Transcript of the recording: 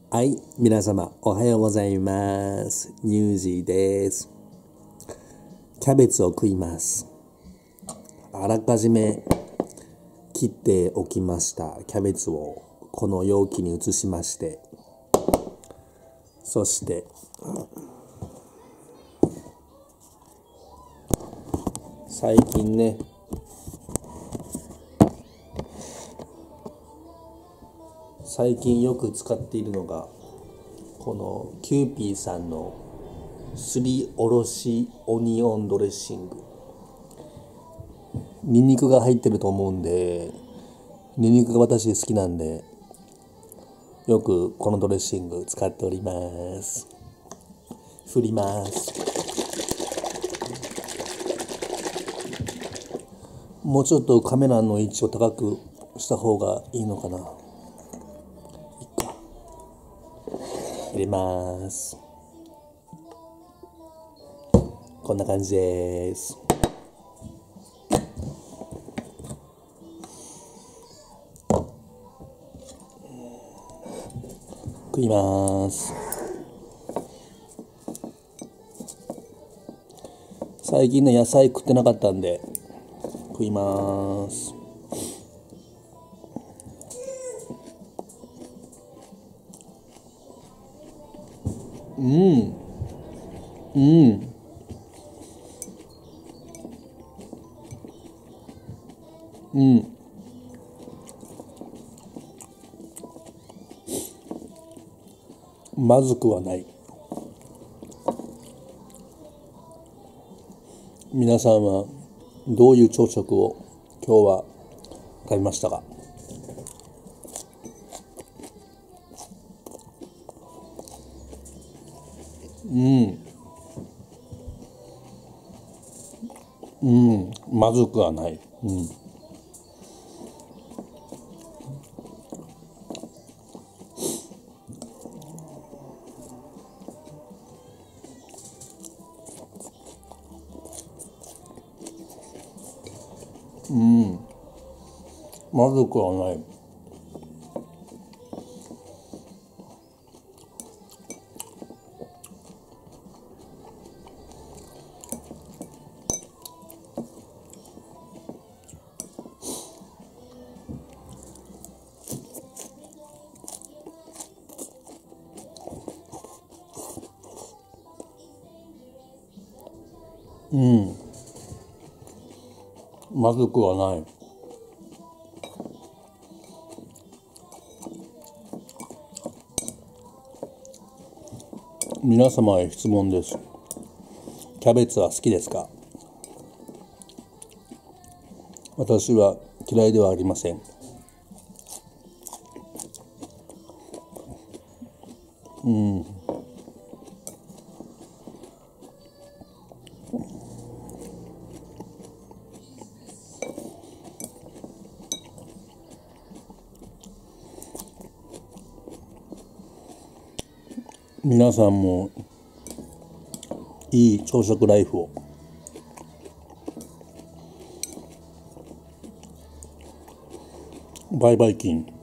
はい、皆様おはようございます。ニュージーです。キャベツを食います。あらかじめ切っておきましたキャベツをこの容器に移しまして、そして最近よく使っているのがこのキューピーさんのすりおろしオニオンドレッシング。ニンニクが入ってると思うんで、ニンニクが私好きなんでよくこのドレッシング使っております。振ります。もうちょっとカメラの位置を高くした方がいいのかな。入れます。こんな感じです。食います。最近ね野菜食ってなかったんで食います。まずくはない。皆さんはどういう朝食を今日は食べましたか？まずくはない。まずくはない。まずくはない。皆様へ質問です。キャベツは好きですか？私は嫌いではありません。皆さんもいい朝食ライフを。バイバイキン。